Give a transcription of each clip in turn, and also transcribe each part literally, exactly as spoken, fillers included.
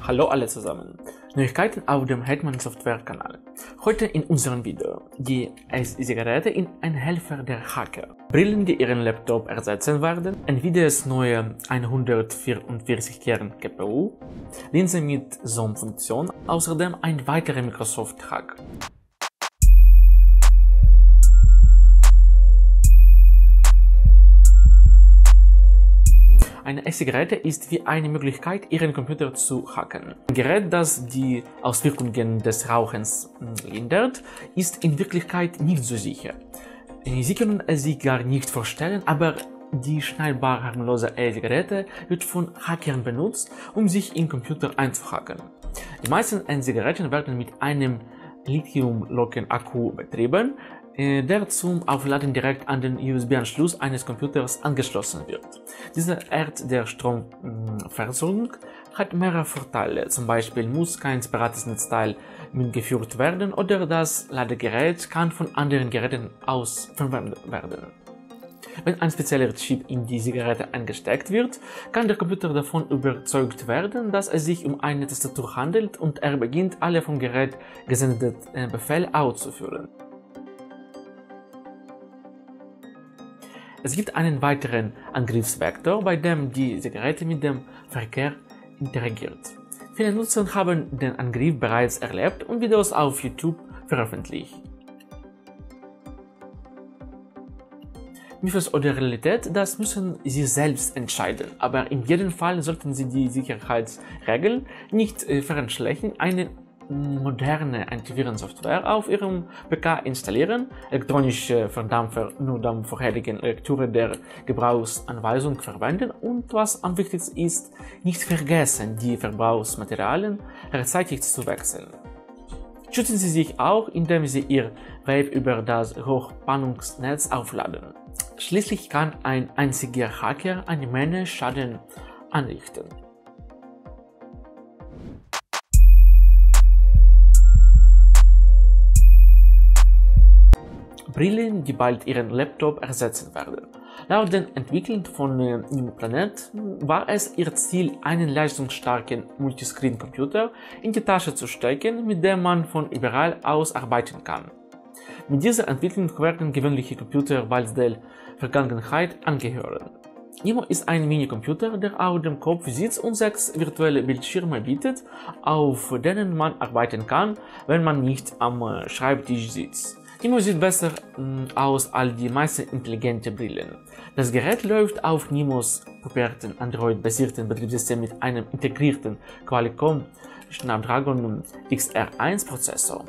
Hallo alle zusammen. Neuigkeiten auf dem Hetman Software Kanal. Heute in unserem Video die E-Zigarette in ein Helfer der Hacker. Brillen, die ihren Laptop ersetzen werden, Nvidias neue hundertvierundvierzig Kern G P U, Linse mit Zoom-Funktion, außerdem ein weiterer Microsoft-Hack. Eine E-Zigarette ist wie eine Möglichkeit, Ihren Computer zu hacken. Ein Gerät, das die Auswirkungen des Rauchens lindert, ist in Wirklichkeit nicht so sicher. Sie können es sich gar nicht vorstellen, aber die schneidbar harmlose E-Zigarette wird von Hackern benutzt, um sich im Computer einzuhacken. Die meisten E-Zigaretten werden mit einem Lithium-Ionen-Akku betrieben, der zum Aufladen direkt an den U S B-Anschluss eines Computers angeschlossen wird. Diese Art der Stromversorgung hat mehrere Vorteile, zum Beispiel muss kein separates Netzteil mitgeführt werden oder das Ladegerät kann von anderen Geräten aus verwendet werden. Wenn ein spezieller Chip in die Zigarette eingesteckt wird, kann der Computer davon überzeugt werden, dass es sich um eine Tastatur handelt und er beginnt, alle vom Gerät gesendeten Befehle auszuführen. Es gibt einen weiteren Angriffsvektor, bei dem die Zigarette mit dem Verkehr interagiert. Viele Nutzer haben den Angriff bereits erlebt und Videos auf YouTube veröffentlicht. Mythos oder Realität, das müssen Sie selbst entscheiden, aber in jedem Fall sollten Sie die Sicherheitsregeln nicht äh, verschlechtern. Eine moderne Antivirensoftware auf Ihrem P C installieren, elektronische Verdampfer nur dann vorherigen Lektüre der Gebrauchsanweisung verwenden und was am wichtigsten ist, nicht vergessen, die Verbrauchsmaterialien rechtzeitig zu wechseln. Schützen Sie sich auch, indem Sie Ihr Vape über das Hochspannungsnetz aufladen. Schließlich kann ein einziger Hacker eine Menge Schaden anrichten. Brillen, die bald ihren Laptop ersetzen werden. Laut den Entwicklern von äh, Planet war es ihr Ziel, einen leistungsstarken Multiscreen-Computer in die Tasche zu stecken, mit dem man von überall aus arbeiten kann. Mit dieser Entwicklung werden gewöhnliche Computer bald der Vergangenheit angehören. Nimo ist ein Minicomputer, der auf dem Kopf sitzt und sechs virtuelle Bildschirme bietet, auf denen man arbeiten kann, wenn man nicht am äh, Schreibtisch sitzt. Nimo sieht besser mh, aus als die meisten intelligenten Brillen. Das Gerät läuft auf Nimos puberten Android-basierten Betriebssystem mit einem integrierten Qualcomm Snapdragon X R eins Prozessor.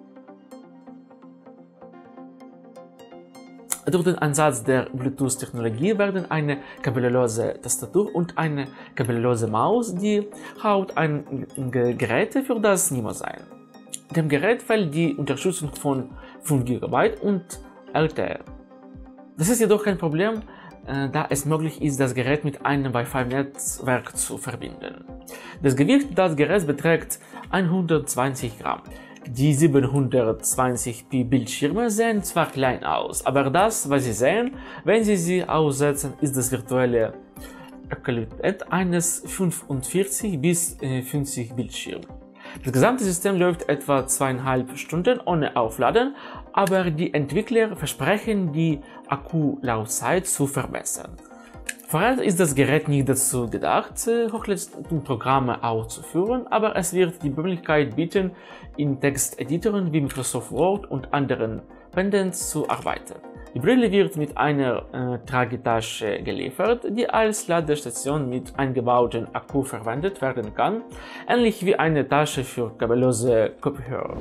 Durch den Einsatz der Bluetooth-Technologie werden eine kabellose Tastatur und eine kabellose Maus die Hauptgeräte für das Nimo sein. Dem Gerät fehlt die Unterstützung von fünf Gigabyte und L T E. Das ist jedoch kein Problem, äh, da es möglich ist, das Gerät mit einem Wi-Fi-Netzwerk zu verbinden. Das Gewicht des Geräts beträgt hundertzwanzig Gramm. Die siebenhundertzwanzig p Bildschirme sehen zwar klein aus, aber das, was Sie sehen, wenn Sie sie aussetzen, ist das virtuelle Äquivalent eines fünfundvierzig bis fünfzig Bildschirms. Das gesamte System läuft etwa zweieinhalb Stunden ohne Aufladen, aber die Entwickler versprechen, die Akkulaufzeit zu verbessern. Vorerst ist das Gerät nicht dazu gedacht, Hochleistungsprogramme auszuführen, aber es wird die Möglichkeit bieten, in Texteditoren wie Microsoft Word und anderen Pendants zu arbeiten. Die Brille wird mit einer äh, Tragetasche geliefert, die als Ladestation mit eingebautem Akku verwendet werden kann, ähnlich wie eine Tasche für kabellose Kopfhörer.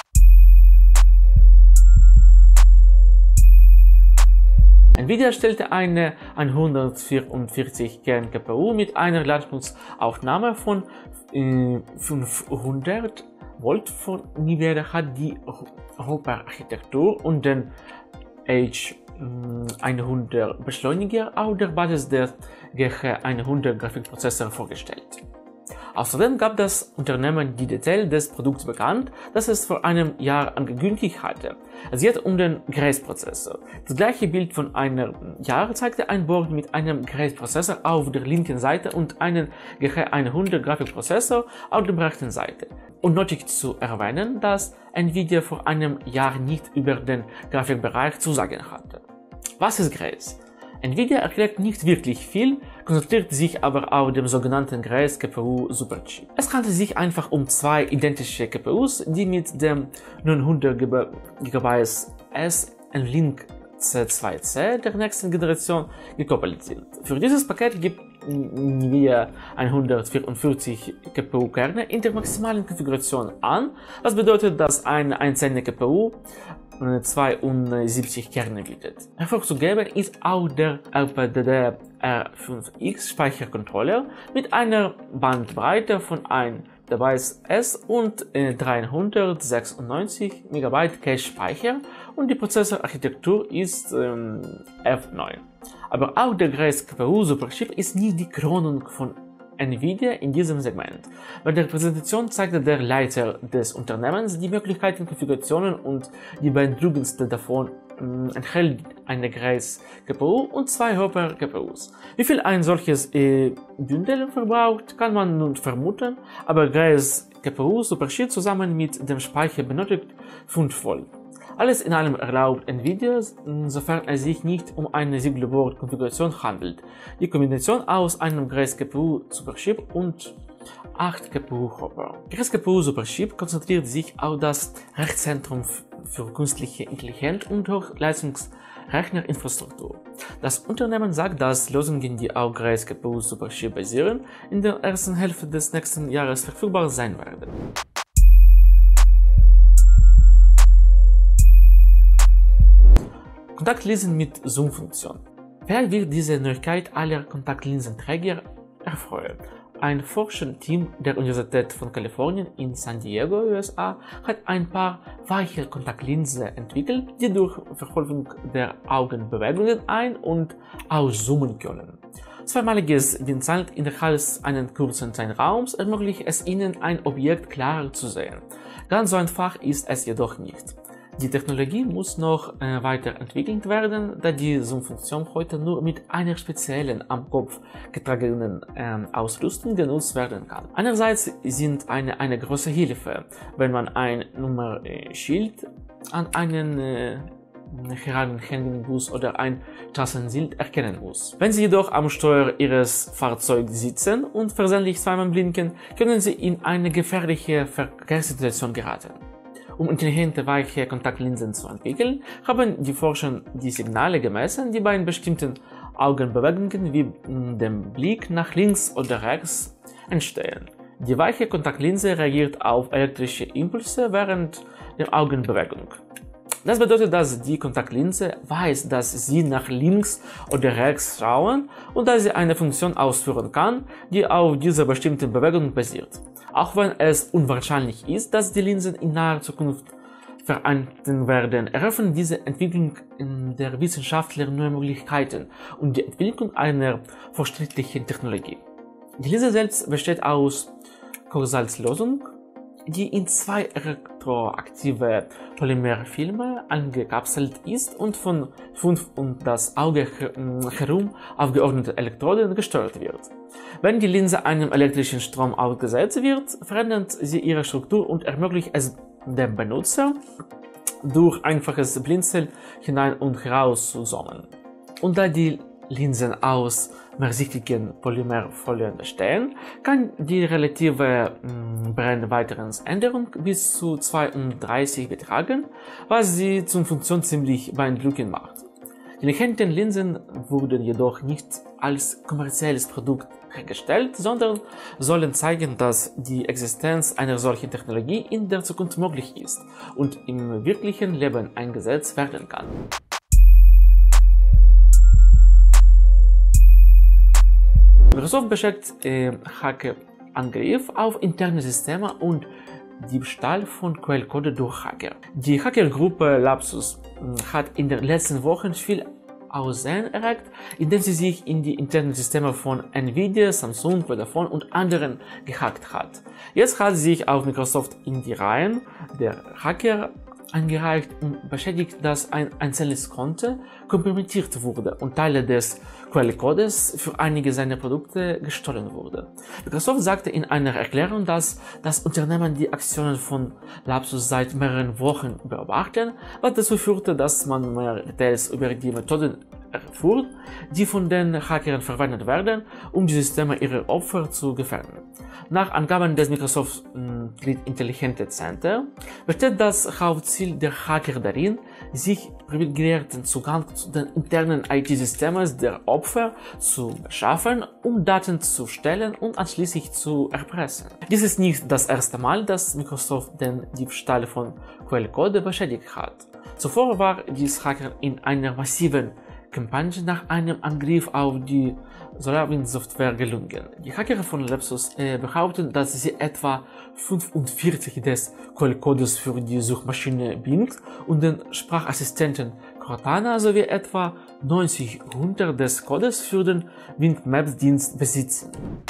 Nvidia stellte eine hundertvierundvierzig Kern G P U mit einer Leistungsaufnahme von äh, fünfhundert Volt von Nvidia hat die Hopper-Architektur und den H hundert Beschleuniger auf der Basis des G H hundert Grafikprozessors vorgestellt. Außerdem gab das Unternehmen die Details des Produkts bekannt, das es vor einem Jahr angekündigt hatte. Es geht um den Grace-Prozessor. Das gleiche Bild von einem Jahr zeigte ein Board mit einem Grace-Prozessor auf der linken Seite und einen G H hundert Grafikprozessor auf der rechten Seite. Und nötig zu erwähnen, dass Nvidia vor einem Jahr nicht über den Grafikbereich zu sagen hatte. Was ist Grace? Nvidia erklärt nicht wirklich viel, konzentriert sich aber auf den sogenannten Grace G P U Superchip. Es handelt sich einfach um zwei identische G P Us, die mit dem neunhundert Gigabyte S N-Link C zwei C der nächsten Generation gekoppelt sind. Für dieses Paket gibt Nvidia hundertvierundvierzig G P U-Kerne in der maximalen Konfiguration an, was bedeutet, dass eine einzelne G P U zweiundsiebzig Kerne bietet. Hervorzuheben ist auch der R P D D R fünf X Speichercontroller mit einer Bandbreite von ein Device S und äh, dreihundertsechsundneunzig Megabyte Cache-Speicher und die Prozessorarchitektur ist ähm, F neun. Aber auch der Grace G P U Superchip ist nicht die Krönung von Nvidia in diesem Segment. Bei der Präsentation zeigte der Leiter des Unternehmens die Möglichkeiten, Konfigurationen und die beeindruckendste davon äh, enthält eine Grace G P U und zwei Hopper G P Us. Wie viel ein solches äh, Bündel verbraucht, kann man nun vermuten, aber Grace G P U Superchip zusammen mit dem Speicher benötigt fünf Volt. Alles in allem erlaubt Nvidia, sofern es sich nicht um eine Singleboard-Konfiguration handelt, die Kombination aus einem Grace G P U Superchip und acht G P U-Hopper. Grace G P U Superchip konzentriert sich auf das Rechenzentrum für künstliche Intelligenz und Hochleistungsrechnerinfrastruktur. Das Unternehmen sagt, dass Lösungen, die auf Grace G P U Superchip basieren, in der ersten Hälfte des nächsten Jahres verfügbar sein werden. Kontaktlinsen mit Zoom-Funktion. Wer wird diese Neuigkeit aller Kontaktlinsenträger erfreuen? Ein Forscherteam der Universität von Kalifornien in San Diego, U S A, hat ein paar weiche Kontaktlinsen entwickelt, die durch Verfolgung der Augenbewegungen ein- und auszoomen können. Zweimaliges Blinzeln innerhalb eines kurzen Zeitraums ermöglicht es Ihnen, ein Objekt klarer zu sehen. Ganz so einfach ist es jedoch nicht. Die Technologie muss noch äh, weiterentwickelt werden, da die Zoom-Funktion heute nur mit einer speziellen am Kopf getragenen äh, Ausrüstung genutzt werden kann. Einerseits sind eine, eine große Hilfe, wenn man ein Nummernschild an einen äh, herangehängenden Bus oder ein Straßenschild erkennen muss. Wenn Sie jedoch am Steuer Ihres Fahrzeugs sitzen und versehentlich zweimal blinken, können Sie in eine gefährliche Verkehrssituation geraten. Um intelligente weiche Kontaktlinsen zu entwickeln, haben die Forscher die Signale gemessen, die bei bestimmten Augenbewegungen wie dem Blick nach links oder rechts entstehen. Die weiche Kontaktlinse reagiert auf elektrische Impulse während der Augenbewegung. Das bedeutet, dass die Kontaktlinse weiß, dass sie nach links oder rechts schauen und dass sie eine Funktion ausführen kann, die auf dieser bestimmten Bewegung basiert. Auch wenn es unwahrscheinlich ist, dass die Linsen in naher Zukunft vereinten werden, eröffnen diese Entwicklung in der Wissenschaftler neue Möglichkeiten und die Entwicklung einer fortschrittlichen Technologie. Die Linse selbst besteht aus Kohlsalzlösung, die in zwei elektroaktive Polymerfilme angekapselt ist und von fünf um das Auge herum aufgeordneten Elektroden gesteuert wird. Wenn die Linse einem elektrischen Strom ausgesetzt wird, verändert sie ihre Struktur und ermöglicht es dem Benutzer, durch einfaches Blinzeln hinein und heraus zu zoomen. Und da die Linsen aus mehrsichtigen Polymerfolien bestehen, kann die relative Brennweitensänderung bis zu zweiunddreißig betragen, was sie zur Funktion ziemlich beeindruckend macht. Die intelligenten Linsen wurden jedoch nicht als kommerzielles Produkt hergestellt, sondern sollen zeigen, dass die Existenz einer solchen Technologie in der Zukunft möglich ist und im wirklichen Leben eingesetzt werden kann. Microsoft beschäftigt äh, Hackerangriff auf interne Systeme und Diebstahl von Quellcode durch Hacker. Die Hackergruppe Lapsus hat in den letzten Wochen viel Aussehen erregt, indem sie sich in die internen Systeme von Nvidia, Samsung, Vodafone und anderen gehackt hat. Jetzt hat sie sich auf Microsoft in die Reihen der Hacker eingereicht und beschädigt, dass ein einzelnes Konto kompromittiert wurde und Teile des Quellencodes für einige seiner Produkte gestohlen wurde. Microsoft sagte in einer Erklärung, dass das Unternehmen die Aktionen von Lapsus seit mehreren Wochen beobachten, was dazu führte, dass man mehr Details über die Methoden erfuhr, die von den Hackern verwendet werden, um die Systeme ihrer Opfer zu gefährden. Nach Angaben des Microsoft Threat Intelligence Center besteht das Hauptziel der Hacker darin, sich privilegierten Zugang zu den internen I T-Systemen der Opfer zu beschaffen, um Daten zu stehlen und anschließend zu erpressen. Dies ist nicht das erste Mal, dass Microsoft den Diebstahl von Quellcode beschädigt hat. Zuvor war dies Hacker in einer massiven Kampagne nach einem Angriff auf die SolarWinds-Software gelungen. Die Hacker von Lapsus äh, behaupten, dass sie etwa fünfundvierzig des Quellcodes für die Suchmaschine Bing und den Sprachassistenten Cortana sowie etwa neunzig hundert des Codes für den Bing Maps Dienst besitzen.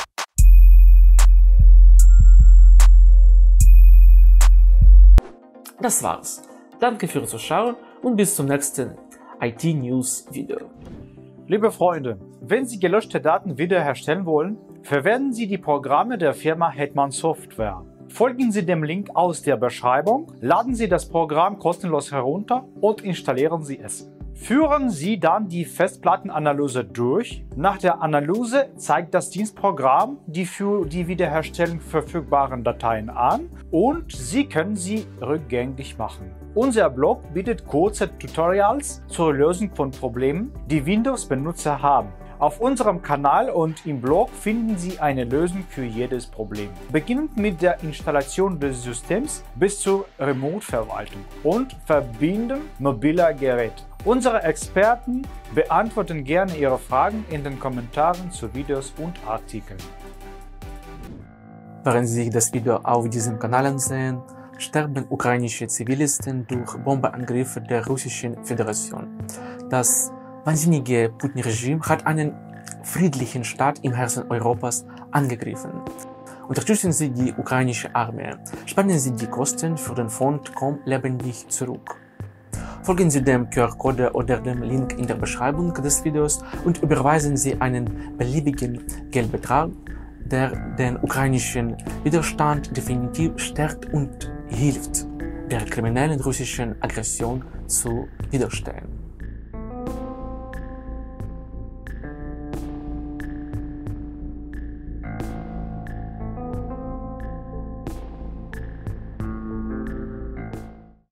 Das war's. Danke fürs Zuschauen und bis zum nächsten I T-News-Video. Liebe Freunde, wenn Sie gelöschte Daten wiederherstellen wollen, verwenden Sie die Programme der Firma Hetman Software. Folgen Sie dem Link aus der Beschreibung, laden Sie das Programm kostenlos herunter und installieren Sie es. Führen Sie dann die Festplattenanalyse durch. Nach der Analyse zeigt das Dienstprogramm die für die Wiederherstellung verfügbaren Dateien an und Sie können sie rückgängig machen. Unser Blog bietet kurze Tutorials zur Lösung von Problemen, die Windows-Benutzer haben. Auf unserem Kanal und im Blog finden Sie eine Lösung für jedes Problem, beginnend mit der Installation des Systems bis zur Remote-Verwaltung und Verbinden mobiler Geräte. Unsere Experten beantworten gerne Ihre Fragen in den Kommentaren zu Videos und Artikeln. Während Sie sich das Video auf diesem Kanal ansehen, sterben ukrainische Zivilisten durch Bombenangriffe der Russischen Föderation. Das wahnsinnige Putin-Regime hat einen friedlichen Staat im Herzen Europas angegriffen. Unterstützen Sie die ukrainische Armee. Sparen Sie die Kosten für den Fonds Komm lebendig zurück. Folgen Sie dem Q R-Code oder dem Link in der Beschreibung des Videos und überweisen Sie einen beliebigen Geldbetrag, der den ukrainischen Widerstand definitiv stärkt und hilft, der kriminellen russischen Aggression zu widerstehen.